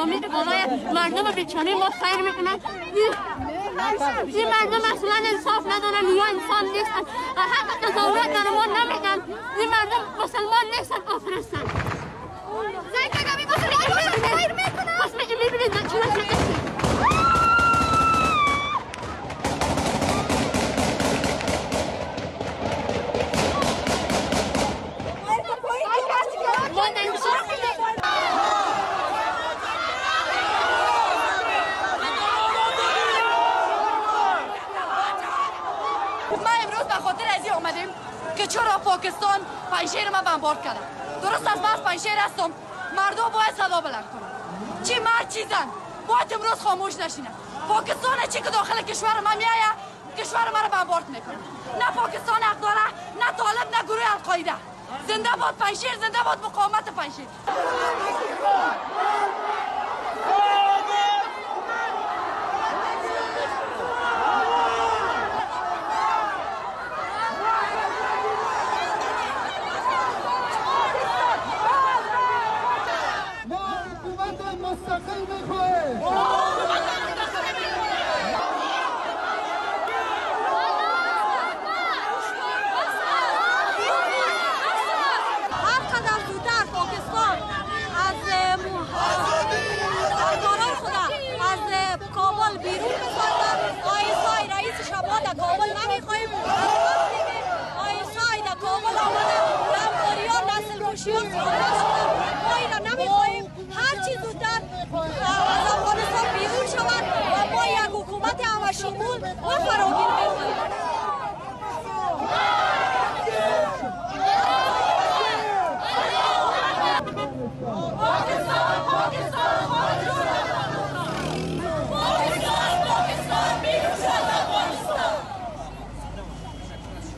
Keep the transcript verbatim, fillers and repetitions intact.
نظامی که بالای مردم بیچاره ما سیر میکنن، این مردم اصلا انصاف ندارن یا انسان نیستن، حق تظاهرات در ما نمیدن. این مردم مسلمان نیستن، کافر هستن. زنگ نگمی مسلمان میکنن. پس میبینید چی نشده. که چرا پاکستان پنجشیر ما بمبارد کرده. درست از من پنجشیر هستم، مردم باید صدا بلند کنن. چی مرد چی زن باید امروز خاموش نشینه. پاکستان چی که داخل کشور ما میایه کشور ما رو بمبارد میکنه. نه پاکستان حق داره، نه طالب، نه گروه القاعده. زنده باد پنجشیر، زنده باد مقاومت پنجشیر. کابل نمیخوایم آیسای در کابل آمده دمکاریان نسل کشیان ما اینا نمیخوایم. هر چی زودتر از افغانستان بیرون شود و ما یک حکومت همه شمول و